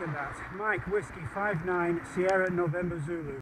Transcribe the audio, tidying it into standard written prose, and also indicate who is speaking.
Speaker 1: than that. Mike Whiskey 59 Sierra November Zulu.